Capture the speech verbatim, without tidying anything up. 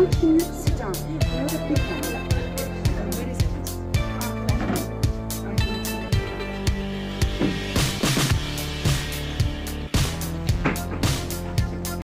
Now can you sit down? You're the big one.